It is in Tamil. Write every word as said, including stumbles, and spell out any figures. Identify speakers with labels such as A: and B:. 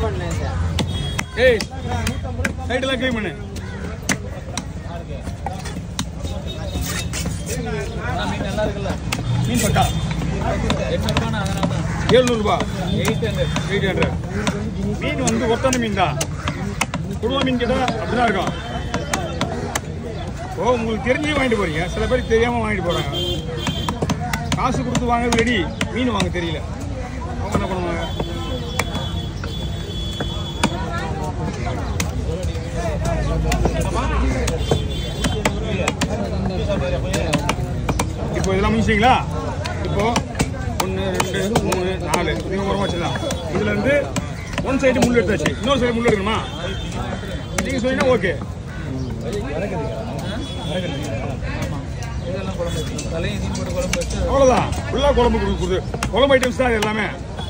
A: ஏய் சைடெல்லாம் க்ளீன் பண்ணு.
B: மீன் நல்லா இருக்குல்ல?
A: மீன் பட்டா ஏழுநூறுபா. எயிட் ஹண்ட்ரட் எயிட் ஹண்ட்ரட் மீன் வந்து ஒத்தான மீன் தான். குடும்ப மீன் கேட்டால் அப்படிதான் இருக்கும். ஓ உங்களுக்கு தெரிஞ்சு வாங்கிட்டு போறீங்க, சில பேர் தெரியாமல் வாங்கிட்டு போகிறாங்க. காசு கொடுத்து வாங்க ரெடி, மீன் வாங்க தெரியல, அவங்க என்ன பண்ணுவாங்க? இப்போ இதெல்லாம் முடிச்சிங்களா? இப்போ ஒன்று ரெண்டு மூணு நாலு நீங்கள் உரமா வச்சுக்கலாம். இதுல இருந்து ஒன் சைடு முள் எடுத்தாச்சு, இன்னொரு சைடு முள் எடுக்கணுமா? நீங்க சொன்னீங்கன்னா ஓகே. அவ்வளோதான், ஃபுல்லாக குழம்பு கொடுக்குறது. குழம்பு ஐட்டம்ஸ் தான் எல்லாமே.